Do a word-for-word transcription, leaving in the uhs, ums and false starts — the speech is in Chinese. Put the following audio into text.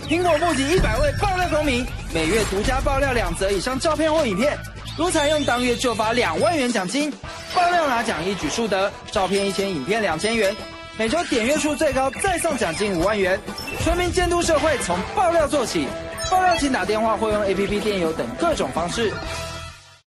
苹果募集一百位爆料公民，每月独家爆料两则以上照片或影片，如采用当月就发两万元奖金。爆料拿奖一举数得，照片一千，影片两千元。每周点阅数最高再送奖金五万元。全民监督社会，从爆料做起。爆料请打电话或用 A P P 电邮等各种方式。